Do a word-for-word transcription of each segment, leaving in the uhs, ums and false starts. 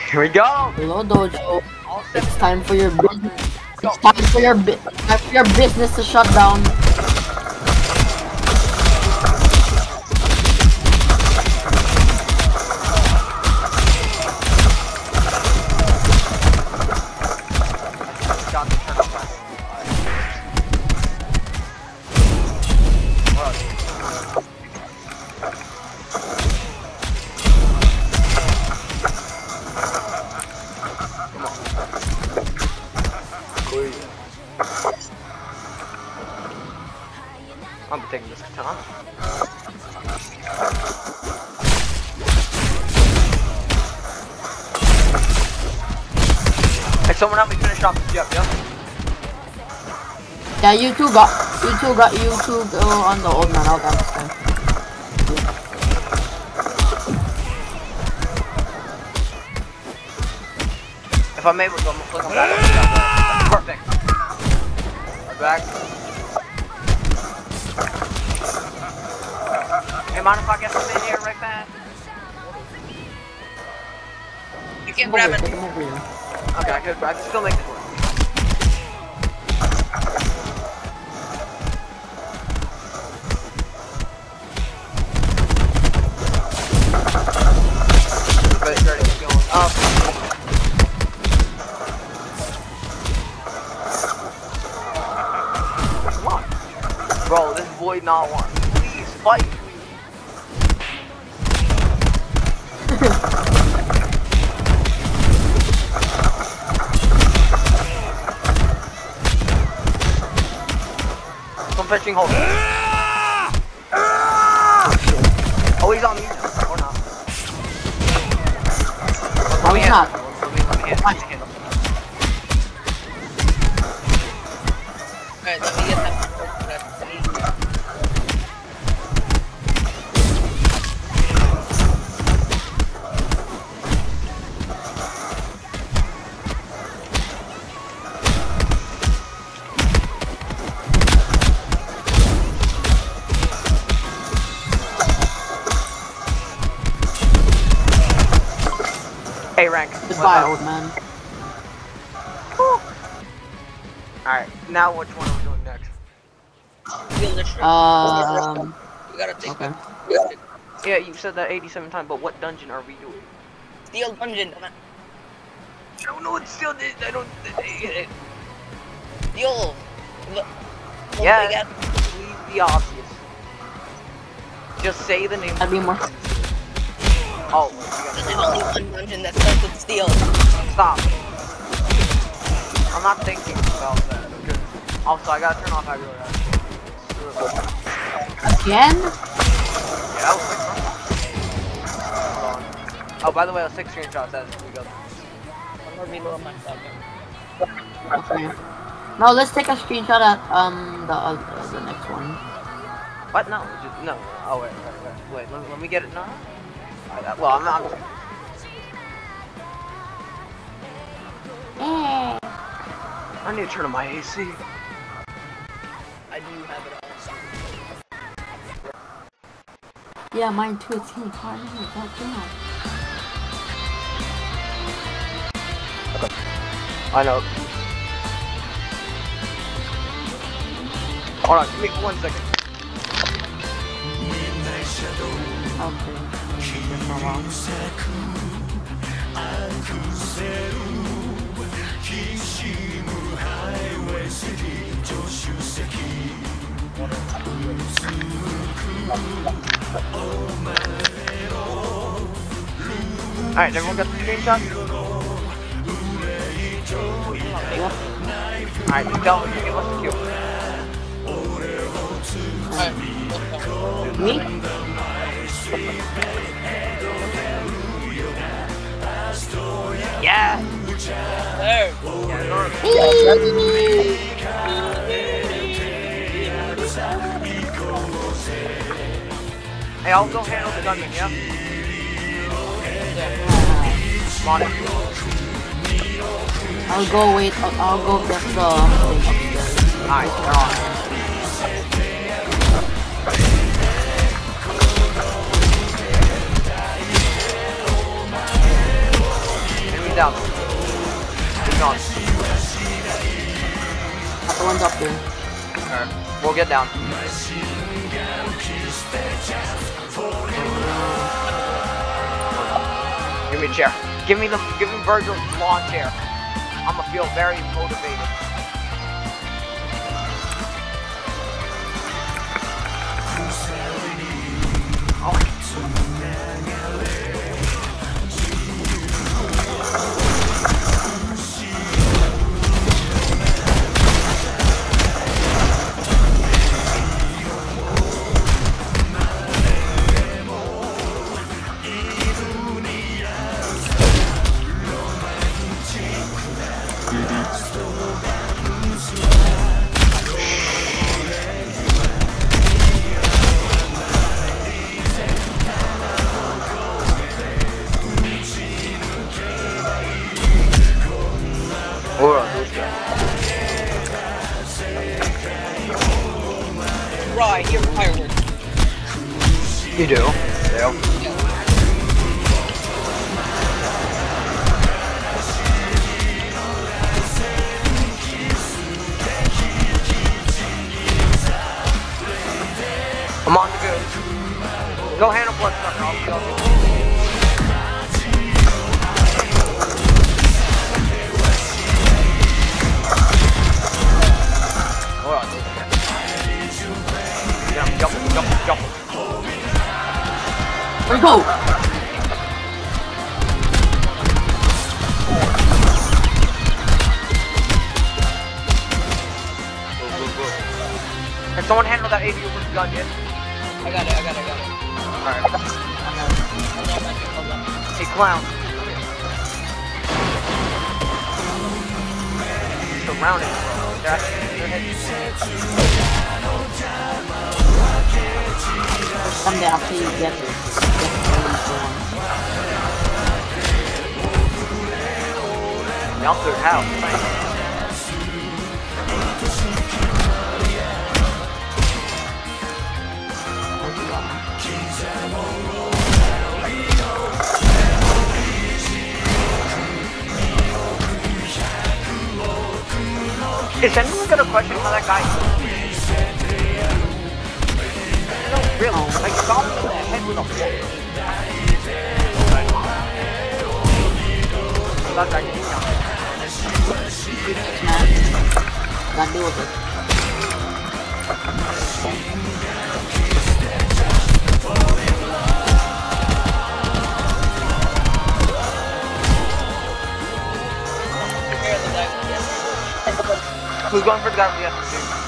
Here we go. Hello, Dojo. It's time for your business. It's time for your bu time for your business to shut down. I'm taking this katana. Hey, someone help me finish off the Jeff, yeah? Yeah, you two got you two got you two go on the old man. I'll got this guy. If I'm able to, I'm gonna click on that. Perfect. We're back. Hey, mind if I get some in here right fast? You can grab it. Okay, I could, I can still make this work. Everybody's ready to get going up. Come on. Bro, this void not one. Please fight. I'm fetching hold. Oh, he's on me now. Or not. No, he's not. Let me, let me hit, let me hit him. Alright, let me get that. Hey, rank. Goodbye, old man. Alright, now which one are we doing next? Um. We gotta take Okay. it. Yeah, you said that eighty-seven times, but what dungeon are we doing? Steel dungeon. I don't know what still is. I don't. Steel. Look. Yeah, leave the obvious. Just say the name. That'd be more. Oh, There's only one dungeon that starts with steel. stop. I'm not thinking about that. Okay. Also, I gotta turn off aggro. Again? Yeah, that was quick, bro. Hold on. Oh, by the way, I'll take screenshots as we go. I'm gonna reload my second. Okay. No, let's take a screenshot at um the uh, the next one. What? No, just, no. Oh wait, wait, wait. Wait, let, let me get it now. Right, well, I'm not. I'm just... Yeah. I need to turn on my A C. I do have it on. Yeah, mine too. It's really hard. God damn. Okay. I know. Hold on, give me one second. Okay. For a while. Alright, everyone got the screenshot? Yep. Alright, you tell me, give us the cue. Alright, Me? Yeah! there. Hey, I'll go handle the gunman, yeah? Come on in. I'll go wait. I'll, I'll go get the. Alright, they're on. We'll get down. Give me a chair. Give me the give me Virgil's lawn chair. I'ma feel very motivated. Oh. Right, you're fireworks. You do? Yeah. I'm on the go. Go handle bloodsucker, I'll be on it. Hold on, jump, jump, jump, jump. Where'd go? Go, go, go. Can someone handle that A D over the gun yet? I got it, I got it, I got it. Alright. Hold on, hold on. Hey, clown. Surrounded, bro. That's their head. Someday after you get this, get Y'all through the house. Is anyone gonna question how that guy? No, really. Like, stop him in the head with a fork. That guy didn't count. Gotta deal with it. Prepare the guy for the S. Who's going for the guy with the S M G?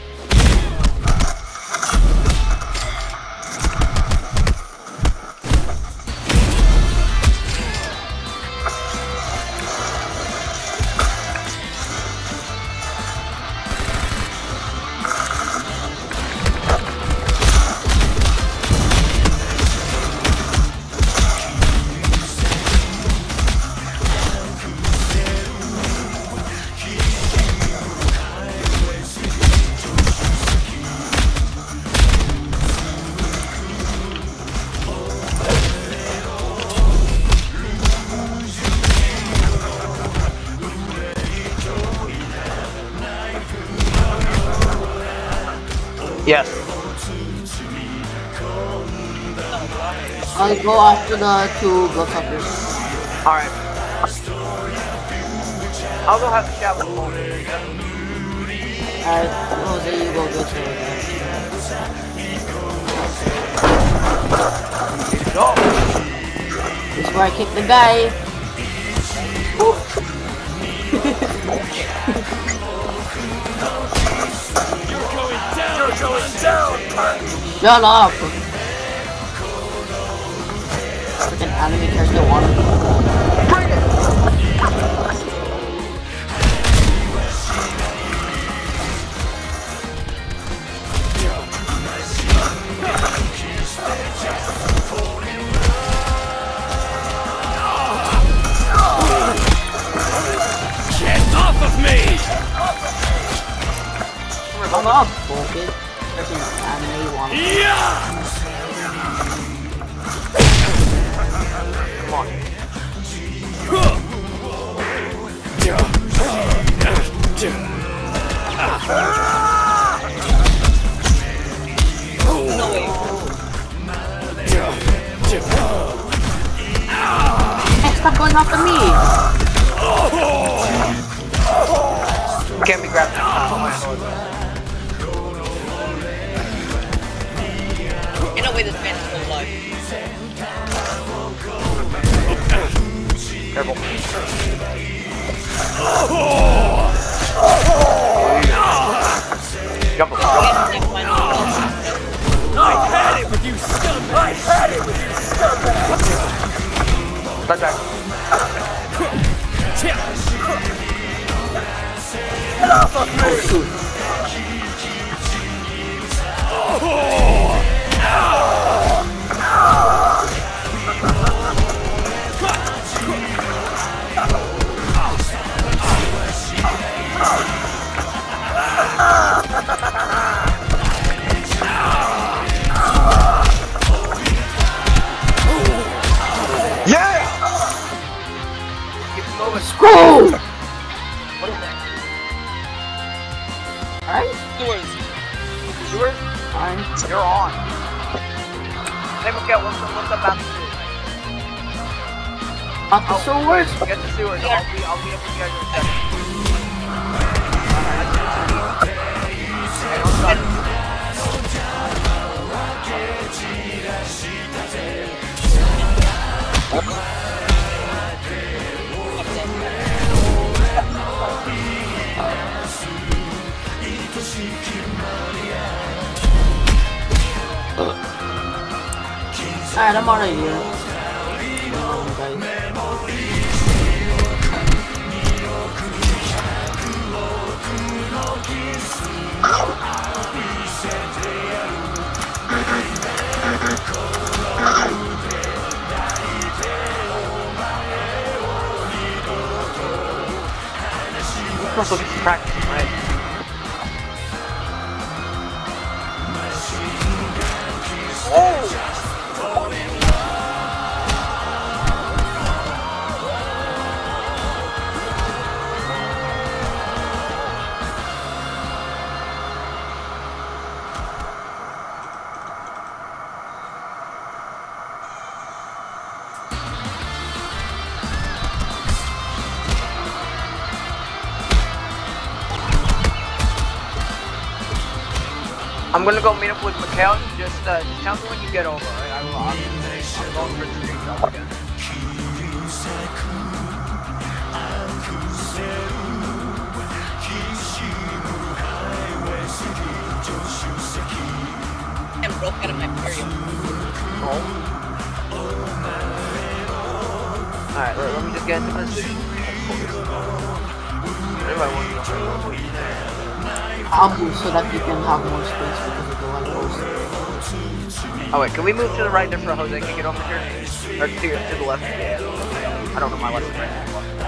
Yes. I'll go after the two bloodsuckers. Alright. I'll go have a chat with Jose. Alright, Jose, you go get your Go. This is where I kick the guy. Shut up! Freaking enemy character water. Bring it! Get off of me! Come on, bullshit. Freaking anime water. Yeah! Come on. after me. Can't be grabbed. In a way, this man is still alive. Careful. Jump him. Jump him. I had it with you, scumbag! I had it with you, scumbag! Back back. Get off of me! Yeah! Keep moving. Screw! What is that? Alright? Sewers. Sewers? Alright. You're on. Hey, Miguel, what's the, what's up about the sewers? Not the sewers? Get the sewers. I'll be, I'll be up with you guys in a second. Hey, don't stop. Alright, I'm already here. Um, guys. Let's look at some practice, right? I'm gonna go meet up with Mikhail. Just, uh, just tell me when you get over, alright? I will. I'm, I'm going for the street job again. I'm broke out of my period. Oh. Alright, let, let me just get into position. Everybody wants to know. I'll move so that you can have more space because of the light post. Oh wait, can we move to the right there so Jose can get over here? Or to, your, to the left? I don't know my left and right.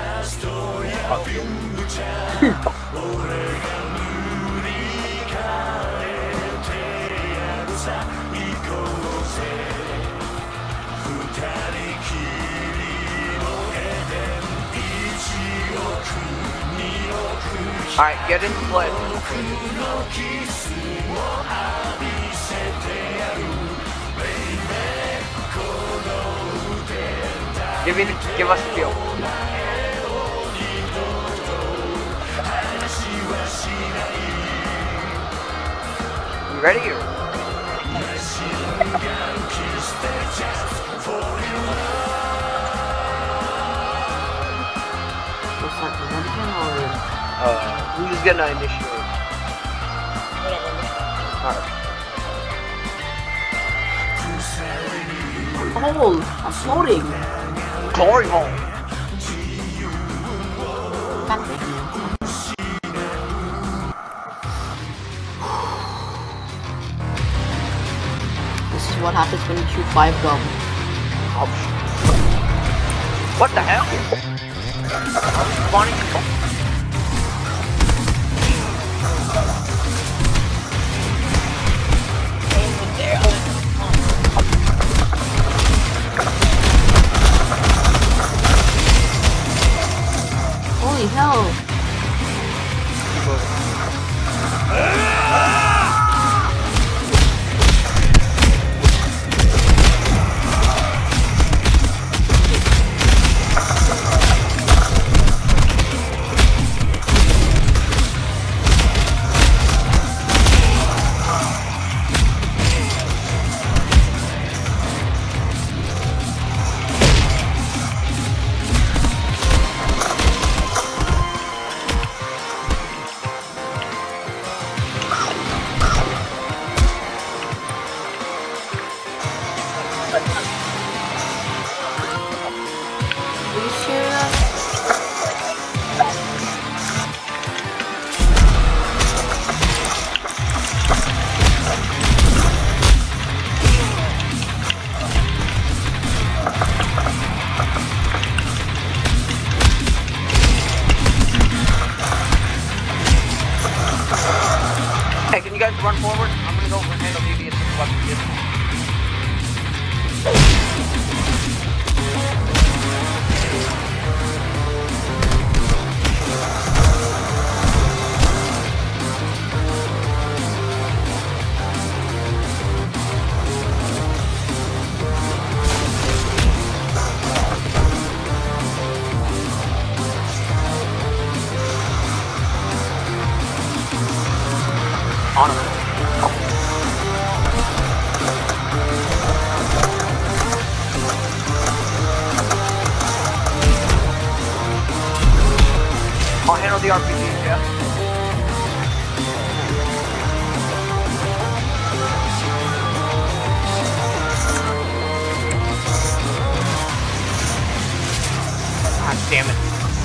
Alright, get in place. Give me the, give us the feel. You ready or? What's that, the Renegade or? Uh, who's gonna initiate? Whatever. Alright. Oh, I'm floating. Glory hole. God damn it. This is what happens when you shoot five gum. Oh, what the hell? Spawning. Over there. Holy hell. go for handle devious with weapon distance. Honor. I'll handle the R P G, yeah. God damn it.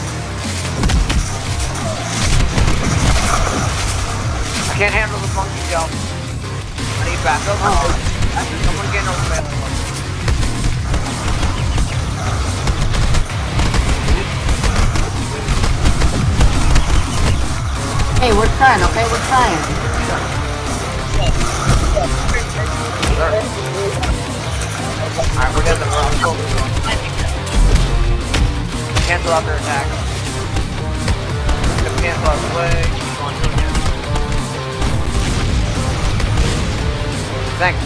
I can't handle the monkey jump. I need backup. Oh. Someone getting over the Hey, we're trying, okay? We're trying. Alright, we're getting the Bronco. Cancel out their attack. Cancel out the way. Thanks.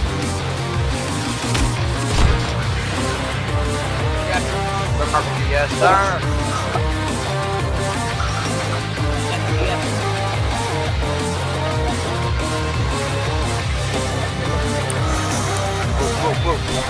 Yes, sir. Whoa, whoa, whoa.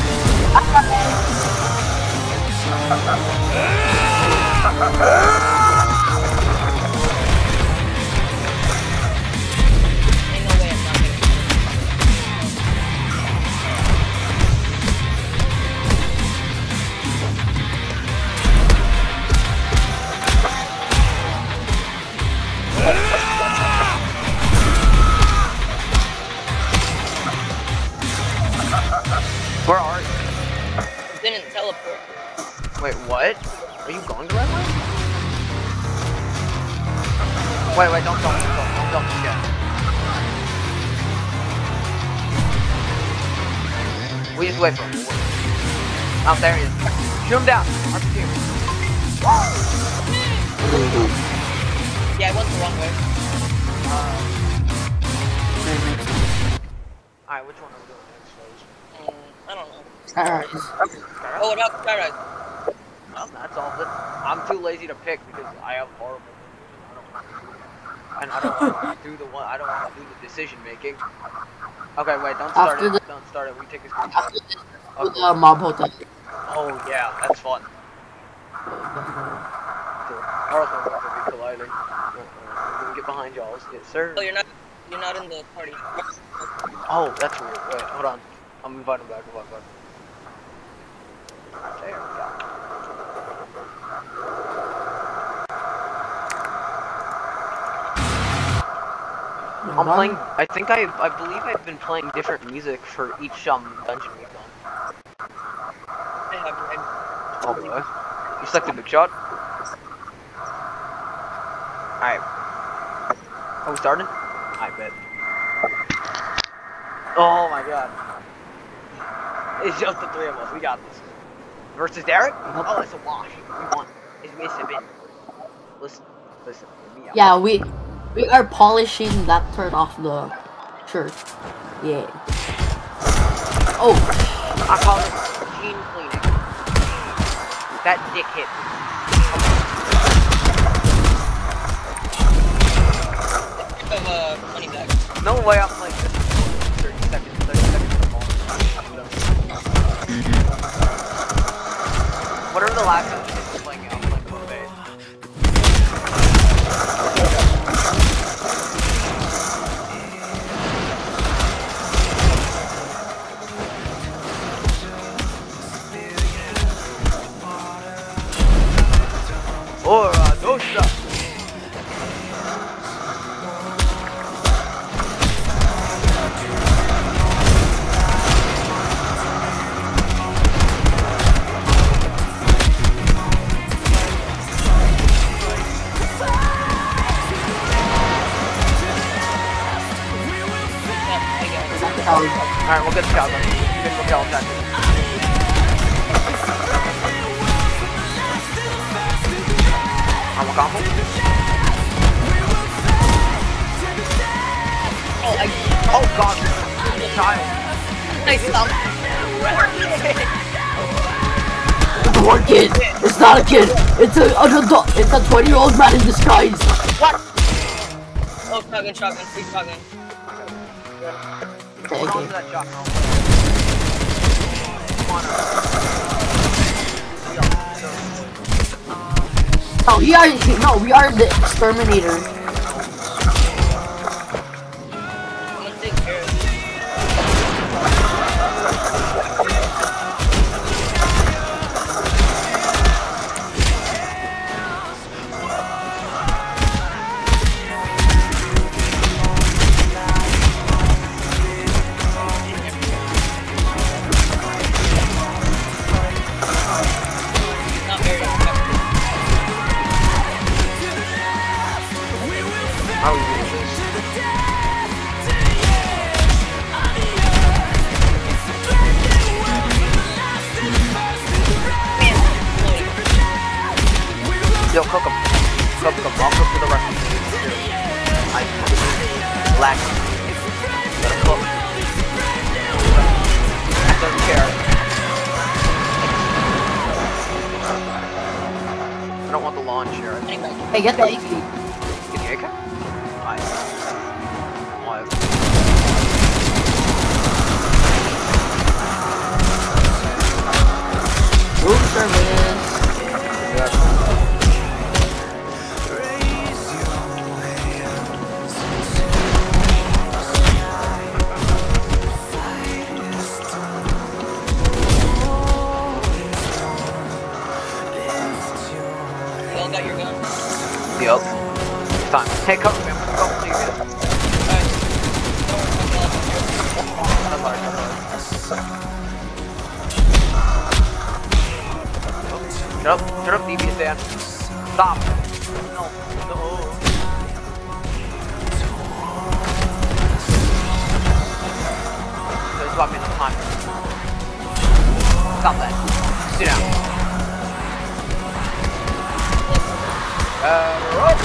Where are you? Didn't teleport. Wait, what? Are you going the right way? Wait, wait, don't jump, don't jump, don't jump yet. We just wait for him. Oh, there he is. Shoot him down. R P G. Yeah, I went the wrong way. Uh, Alright, which one are we doing next, folks? Um, I don't know. Alright. Oh, what about Skyrise? Well, that's all of it. I'm too lazy to pick because I have horrible and I don't want to do the one. I don't want to do the decision making. Okay, wait, don't start After it. the- Don't start it. We take a screenshot. With the mob hotel. Oh yeah, that's fun. Carl's gonna be colliding. Uh, we can get behind y'all. Yes, sir. Oh, you're not. You're not in the party. Oh, that's weird. Wait, hold on. I'm inviting him back. Invite him back. There we go. I'm playing. I think I. I believe I've been playing different music for each um dungeon we've done. I have. I, Oh boy. You selected big shot. Alright. Are we starting? I bet. Oh my god. It's just the three of us. We got this. Versus Derek? Oh, it's a wash. We won. It's, it's a bin. Listen. Listen. Hear me out. Yeah, we we are polishing that part off the shirt. Yeah. Oh, I call it gene cleaning. That dick hit. of uh, money back. No way I'm playing this. thirty seconds, thirty seconds. Whatever the last time I was playing, I'm playing Move eight. Ora Nostra! I got it. That's how we go. Alright, we'll get the shotgun. You can look at that. I'm a combo. Oh, I. Oh god, child. Nice stop. It's a one kid. It's not a kid. It's a an adult. It's a twenty-year-old man in disguise. What? Oh, shotgun, shotgun, free shotgun. Okay, Hold on okay. to that shotgun. Come on. No, we are. No, we are the exterminator. I'm gonna take care of you. Not very effective. How are we doing this? Yo, cook them. Cook them. I'll cook for the rest of the I black. Let them cook. I don't care. I don't want the lawn chair. I think Anyway, Hey, get the A K. get the A K? Nice. Why? Room service. you all got your gun? Yup. It's time. Take cover, man. Let's go. Please. Alright. Don't worry, I'm gonna Shut up. Shut up, devious Dan. Stop. No. No. This is what I mean the time. Stop that. Sit down. Uh, rope.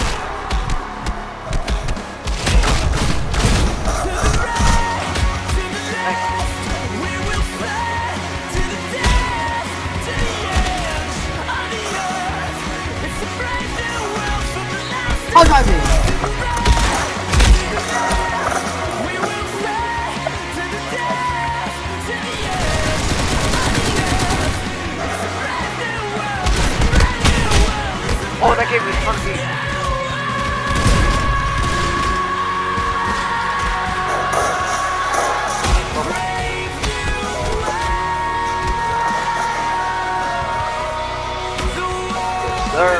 I'll drive you. Oh, that gave me funky. Sir.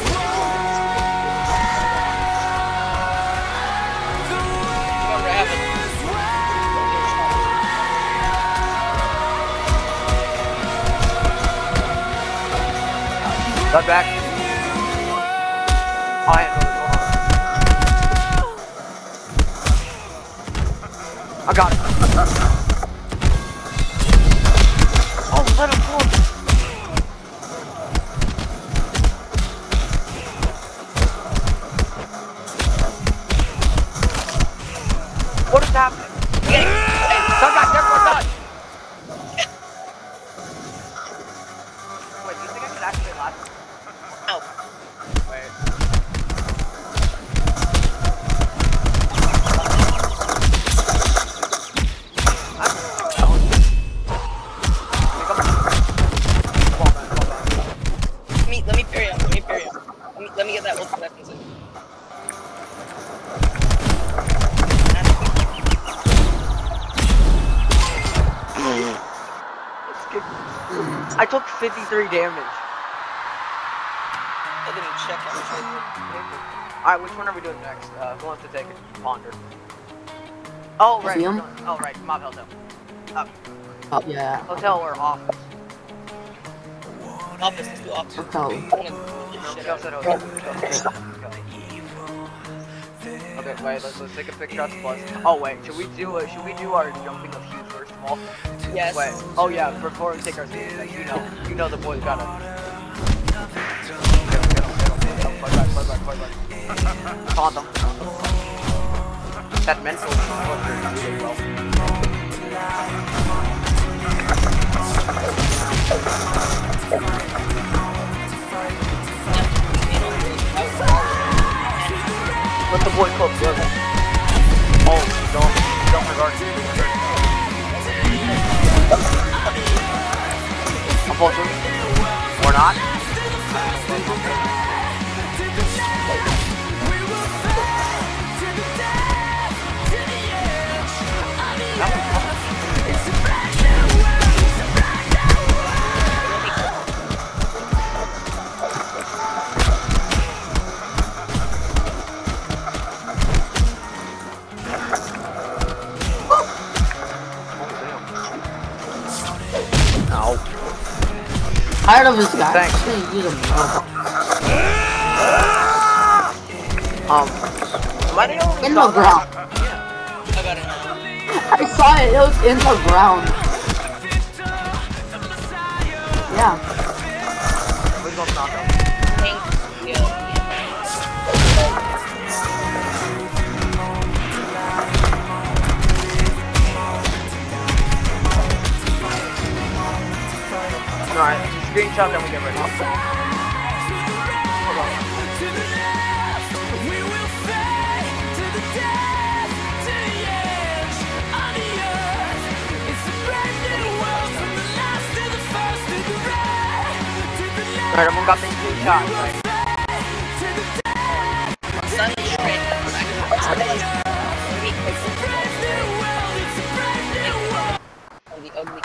Remember, I have a Cut back. Oh, I had another one. I got it. Oh, let him go. What is happening? Hey, come back, everyone done. Wait, do you think I could actually last? Ow. Wait. Let me, let me parry him. Let me parry him. Let me, let me get that ult weapons in. I took fifty-three damage. I didn't check how much I Alright, which one are we doing next? Uh, who wants to take it? Ponder. Oh, right. Museum? we're going- Oh, right. Mob Hotel. Uh, Oh, yeah. hotel or office? did. Office, let's do office. Hotel. I'm gonna get shit Hotel out. said hotel. Okay. Okay, wait, let's, let's take a picture of plus. Oh wait, should we do uh, should we do our jumping of Hugh first of all? Yes. Wait. Oh yeah, before we take our seats, like, you know, you know the boys gotta. Get him, get him, get him, get him. Plug back, plug back, plug back. Taunt them. That mental torture is really well. Let the boy cook, good. Oh, don't, don't regard it. Unfortunately, or not. Tired of this guy. Thanks. I'm just gonna use a mailbox. Um, am I the only one In who the saw that? ground. I got it. I saw it. It was in the ground. Yeah. Who's gonna knock him? Thank you. Alright, screenshot, then we get ready. Hold on. Alright, everyone got their screenshots, right? Sun is straight. On the ugly.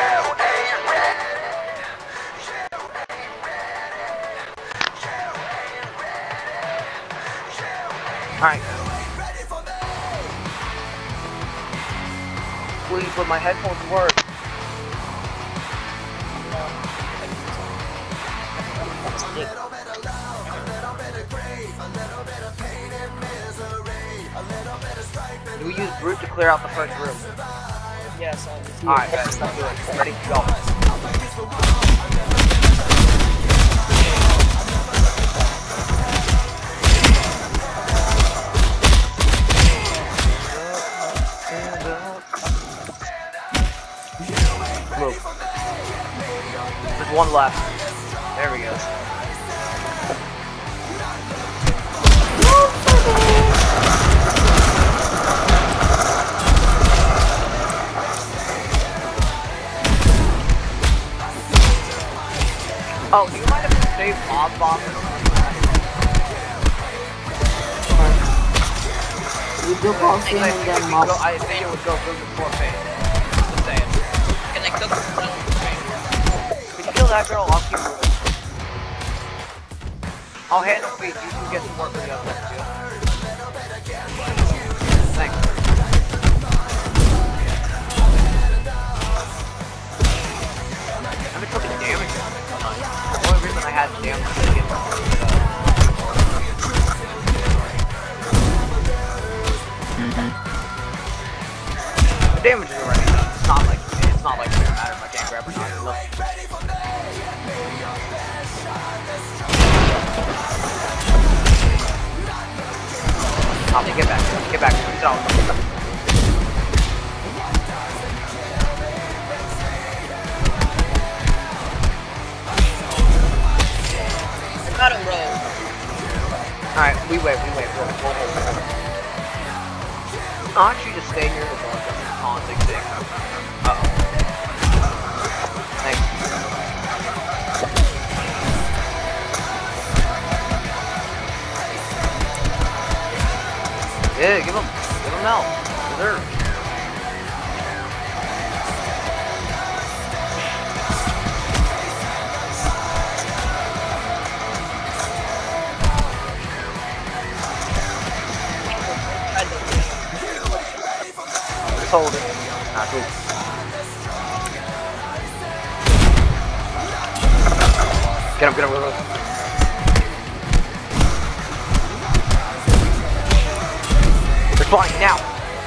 Alright. Please, but my headphones work. Do we use Brute to clear out the first room? Yes, I'll just Alright, guys, let's do it. Ready? Go. Move. There's one left. There we go. Oh, do you mind if we save mob bomb? We do call I him and think, then we mob. go, I think it would go through before phase. Just saying. Can I cook some? Could you kill that girl? I'll keep moving. I'll handle feet. You can get some work for the other one too. Thanks. I've been taking damage. The only reason I had damage was to get the The damage is already done. It's not like it's not like it doesn't matter if I can't grab or not. Look. Tommy, get back. Get back. It's all. Not a row. Alright, we wait, we wait. We'll, we'll hold it. I'll actually just stay near the door because it's taunting thing. Uh oh. Thanks. Yeah, give him. Give him help. Deserve. Just hold it. Ah, cool. Get him, get him, get him. Fine, now.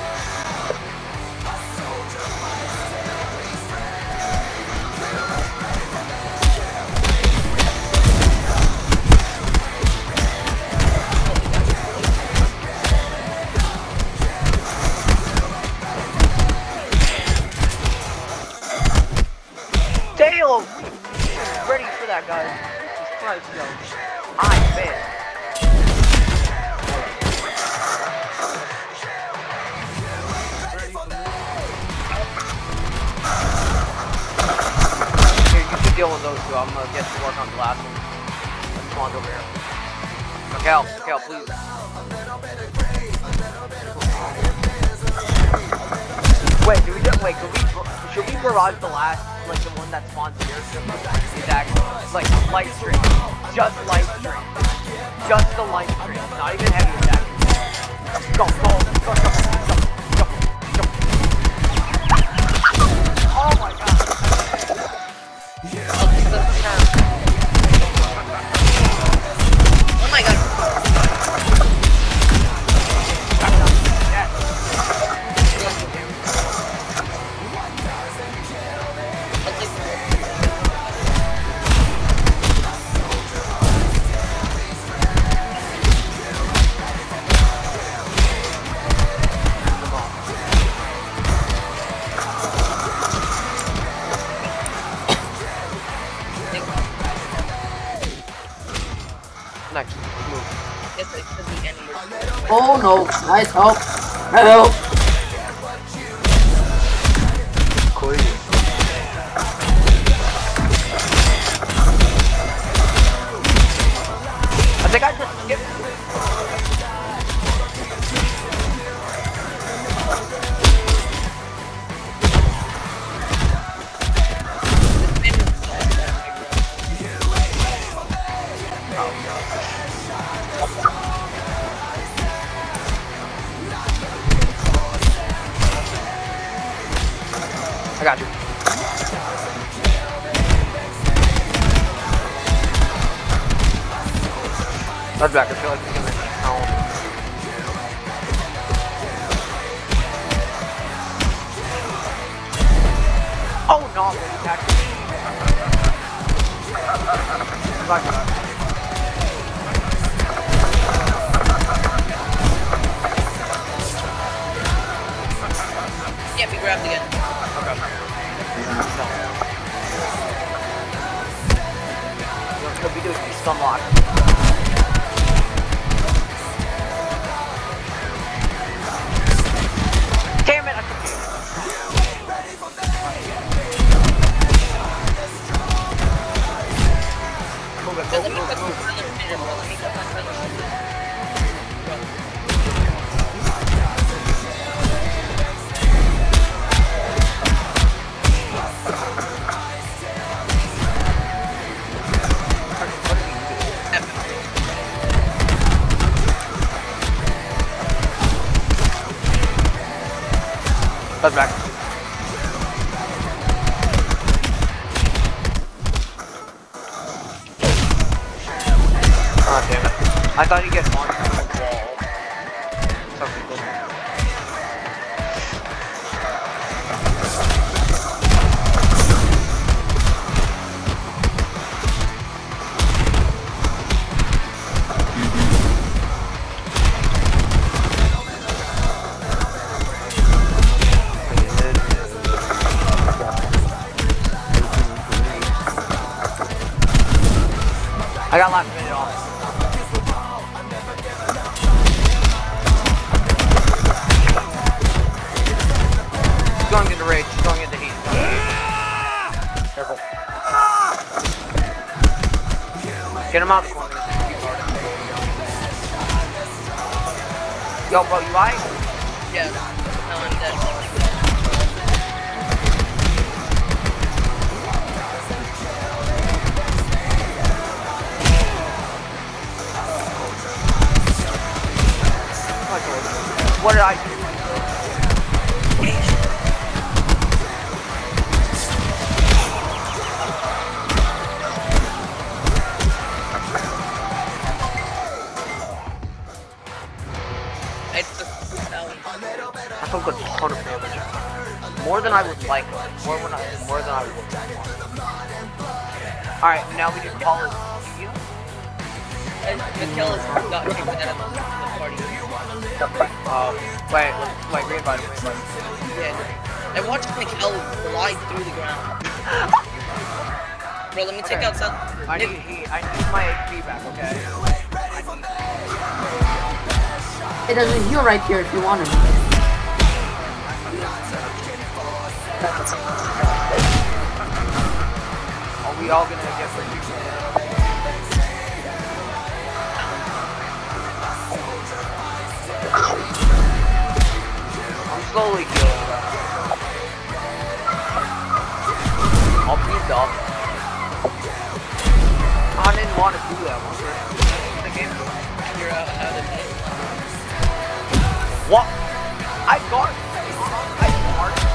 Taylor, ready for that, guys. Jesus Christ, yo. I'm bad. Here, you can deal with those two. I'm gonna get to work on the last one. Let's spawn over here. Cal, Cal, please. Wait, do we just wait? Could we? Should we barrage the last, like the one that spawns here? Exactly. Like light stream, just light stream, just the light stream, not even heavy attack. Go, go, go, go, go, go, go. Oh my god. Oh my god. Next, move. Yes, it could be anywhere. Oh no, nice help. Help. Cool. I think I just skipped. I got you. That's back. I feel like he's gonna count. Oh no! He's actually. Back. Yeah, we grabbed again. What we do is we stun lock. Damn it! I confused. Move it, Let move me it, cut move my it. brother vision, bro. Let me cut my brother vision. That's back. Oh damn it. I thought you'd get one from the wall. Something cool. I got last minute off. He's going into rage. He's going into heat. He's going into heat. Careful. Get him out of the corner. Yo, bro, you alright? Yeah. No, I'm dead. What did I do? I took two thousand. More than I would like. More than I, more than I would like. Alright, now we just call it you. And Mikhail is not kicked out of the party. Uh, wait, wait, re-invite him, re-invite him. Yeah. I watched Mikhail glide through the ground. Bro, let me take Okay. out some. I need, I need my H P back, okay? It doesn't heal right here if you want him. Are we all gonna get reduced? I'm slowly healing. I'll beat up. I didn't want to do that once we're in the game. Figure out how to play. What? I got it. I got it.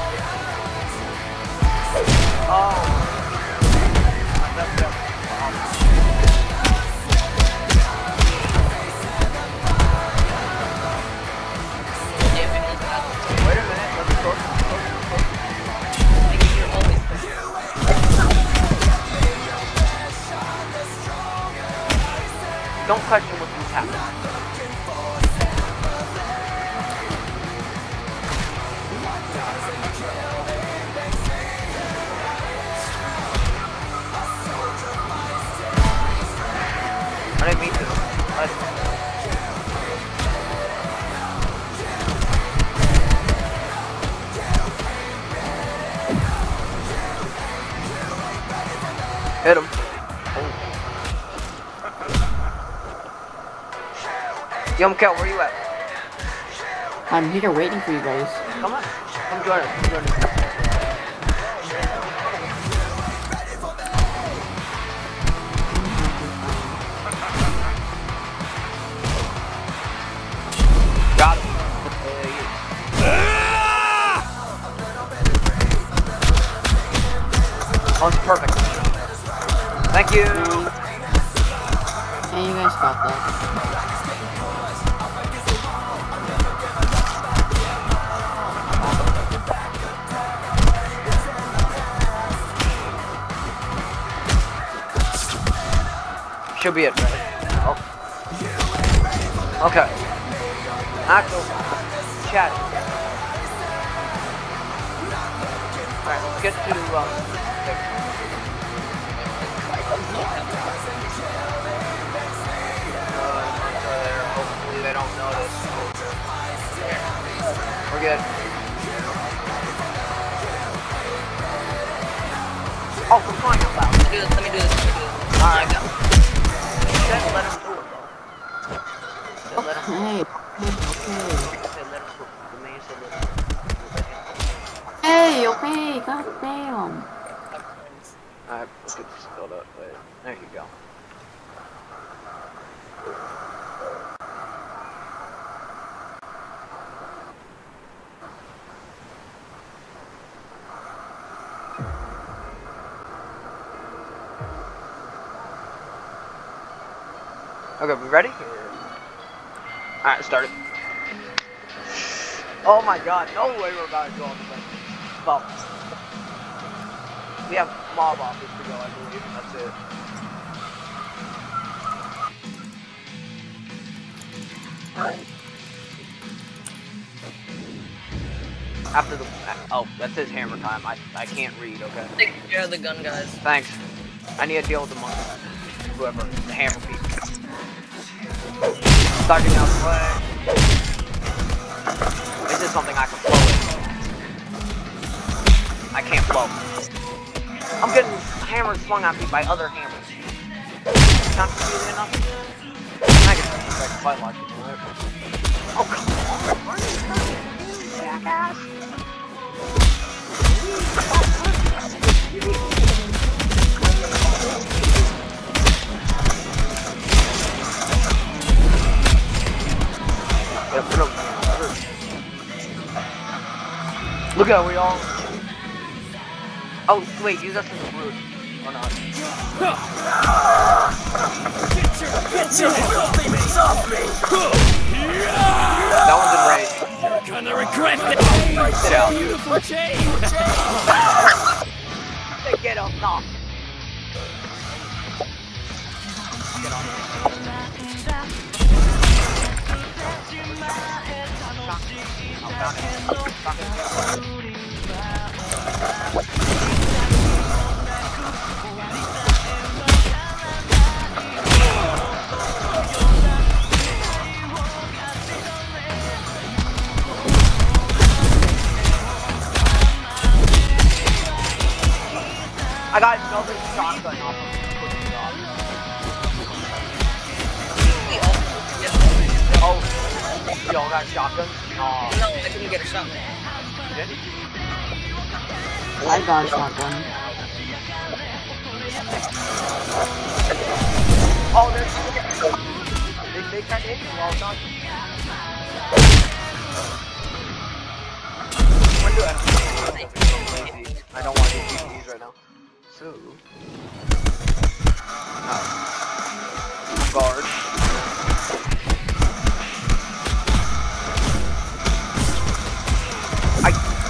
Oh. That's good. Yeah, Mikhail's out. Wait a minute. Let's go. Nigga, you're always pushing. Don't question what just happened. I didn't mean to. I Hit him. Yo, Mikhail, where you at? I'm here waiting for you guys. Come on. Come join us. Come join us. Got him. Oh, it's perfect. Thank you. And you guys got that. Should be it, right? Oh. Okay. Axel. Chat. Alright, let's get to, um... hopefully they don't notice. We're good. Oh, for crying out loud. Let me do this, let me do this, let me do this. Alright, go. Let him do it, though. Let him do it. Okay, okay. Let him do it. The man said let him. Hey, okay, god damn. Alright, let's get this filled up. Wait, there you go. Okay, we ready? Alright, start it. Oh my god, no way we're about to go on the thing. Well, we have mob office to go, I believe, and that's it. Alright. After the, oh, that says hammer time. I, I can't read, okay? Take care of the gun, guys. Thanks. I need to deal with the monkey. Whoever, the hammer people. Starting out the way. This is something I can flow with. I can't flow. I'm getting hammers swung at me by other hammers. Not confusing enough? I can like quite logical. Oh, come on. Jackass. Yeah, put up. Look at we all. Oh wait, use us as a root or not? Get your, get your filthiness off me! That one's in rage. Gonna regret this. Yeah. Beautiful chain. Get him, no. Get on. Oh, found it. Found it. I got another shotgun off of the job. Oh, you all got shotguns? No, No. I didn't get a shotgun. You did? I got a shotgun. Oh, there's... They, they tried to hit you while I was on. When do I... I don't want to do these right now. So... No. Guard. I...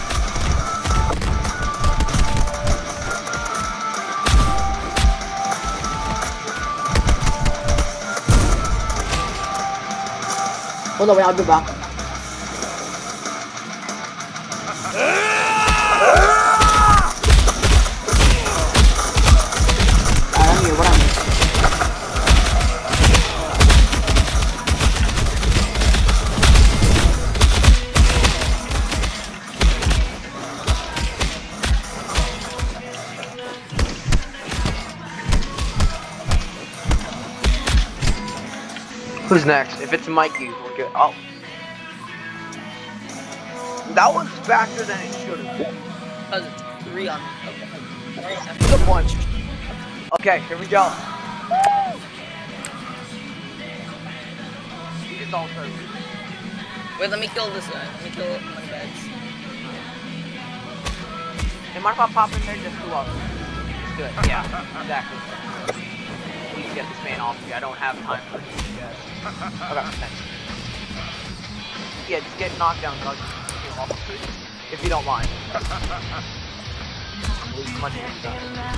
Hold on, wait, I'll be back. I'm here, what am I? Who's next? If it's Mikey, we're good. Oh. That was faster than it should have been. Because it's three on. Okay. Good point. Okay, here we go. You just all start. Wait, let me kill this guy. Let me kill one of the beds. Hey, mind if I pop in there just two up? Just do it. Yeah, exactly. Please get this man off me. I don't have time for this, guys. Okay, thanks. Yeah, just get knocked down, Doug. If you don't mind. Lose money and stuff.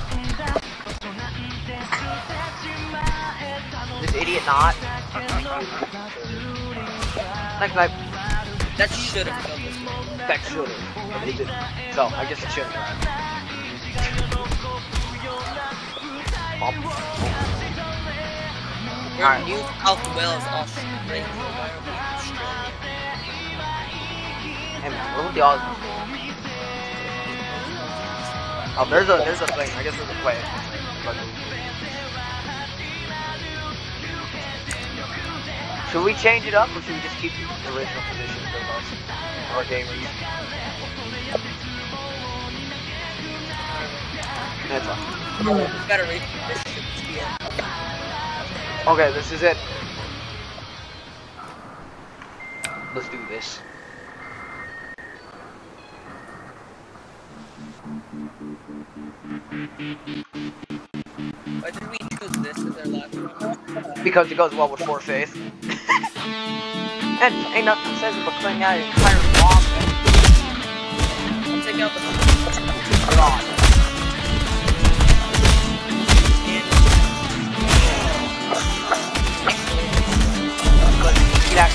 This idiot not. Like, like, That should have killed this guy. that should have. But it didn't. So, I guess it should have. We're Alright. New South Wales, Australia. Hey man, what would the odds? Oh, there's a there's a thing. I guess there's a play. Should we change it up, or should we just keep the original positions of us, our gamers? That's fine. We gotta read this shit. Okay, this is it. Let's do this. Why did we choose this as our last one? Because it goes well with Four Faith. And ain't nothing says it but cleaning out your entire bomb. I'll take out the God. Get out.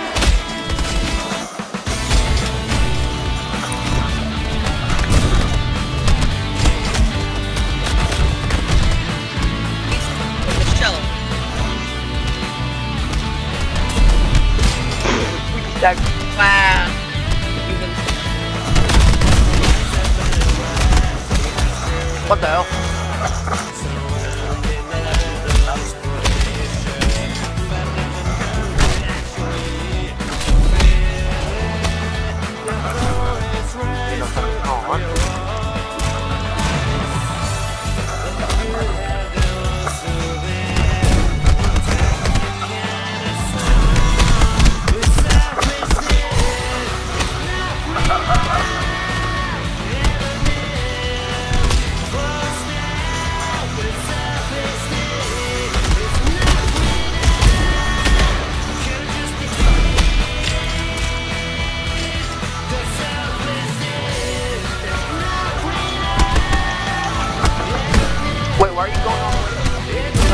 the shell. That, Wow. what the hell? You know something's going on.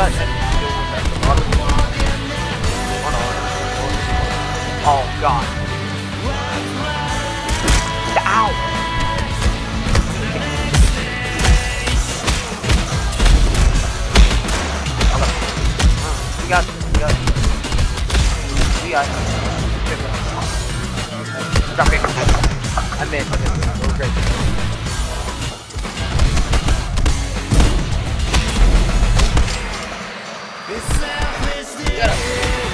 got anything to do with that. Hold on. Oh god. Ow! We got this, we got this. We got this. Stop it. I missed, I missed. That was great. Get up.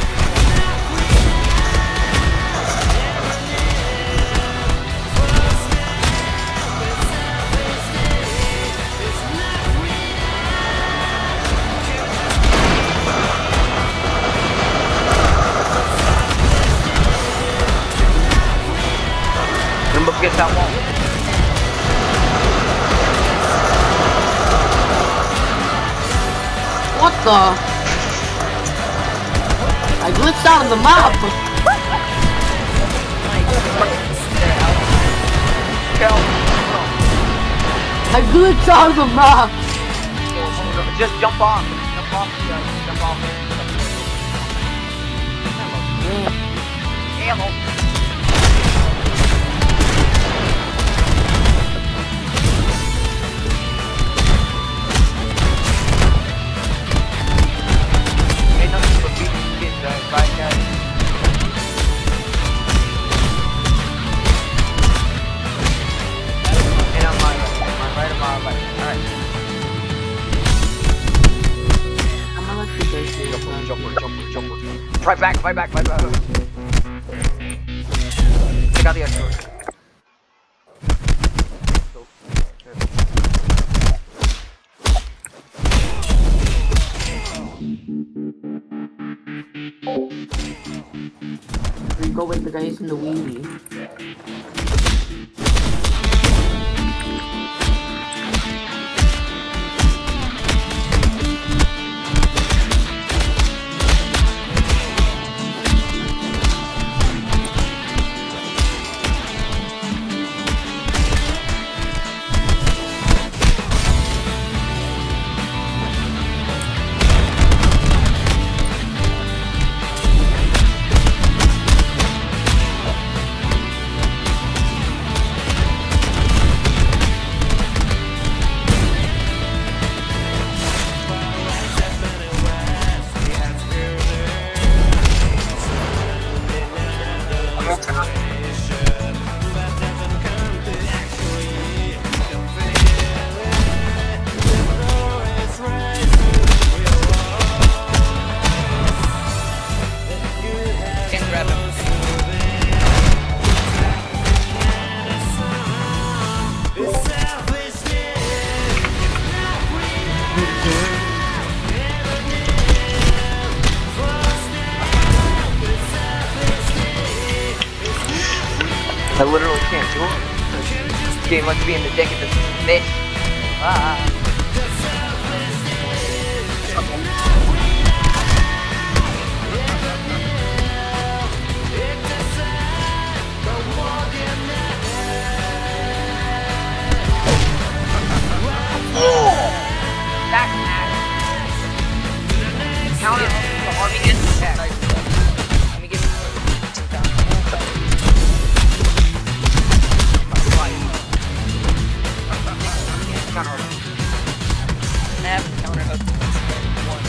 Remember, get that wall. What the? I glitched out of the map. I glitched out of the map. Just jump off. Jump off. Jump off. Hello. Ain't nothing but beating kids, guys. Bye, guys. And on my right, on my right, on my right. Alright. I'm gonna let you guys do Jumper, jumper, jumper, jumper. Right back, right back, right back. Check out the escort. We go with the guys in the wheelie. Can't grab him. I literally can't do it. This game must be in the dick of this fish. Ah. That's mad. Count it. The army gets attacked. Let me give you two thousand. Counter. Snap, counter hook. One.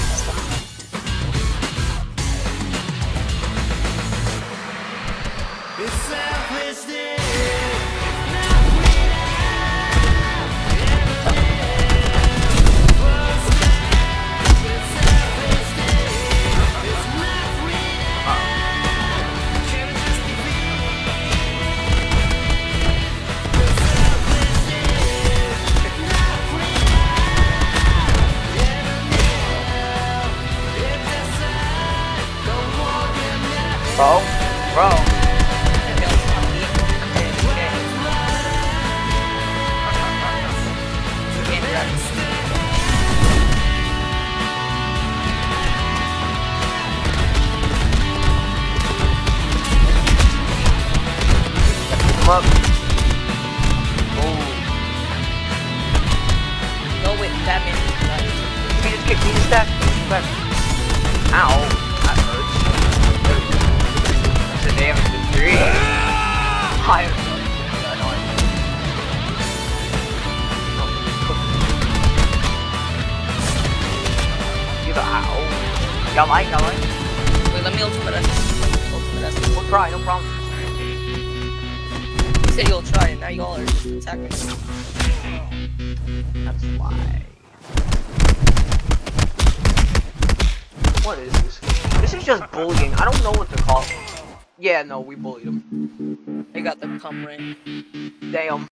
Bro, bro. Come up. Oh. No, wait, that many. Can we just kick me stack? but ow, that hurts. That's a damage to three. I have you got ow. Got light, got light. Wait, let me ultimate us. Ultimate us. We'll try, no problem. You said you'll try, and now you all are just attacking. That's why. What is this? This is just bullying. I don't know what to call it. Yeah, no, we bullied him. They got the cum ring. Damn.